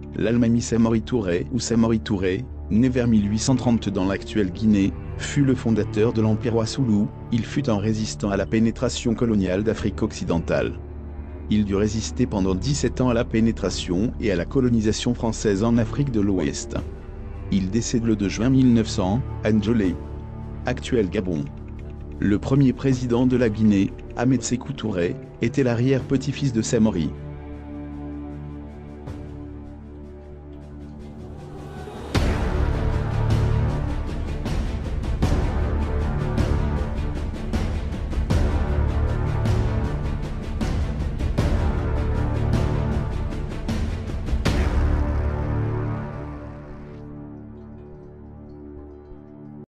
L'Almami Samory Touré ou Samory Touré, né vers 1830 dans l'actuelle Guinée, fut le fondateur de l'empire Wassoulou. Il fut un résistant à la pénétration coloniale d'Afrique occidentale. Il dut résister pendant 17 ans à la pénétration et à la colonisation française en Afrique de l'Ouest. Il décède le 2 juin 1900, à Ndjolé, actuel Gabon. Le premier président de la Guinée, Ahmed Sékou Touré, était l'arrière-petit-fils de Samory.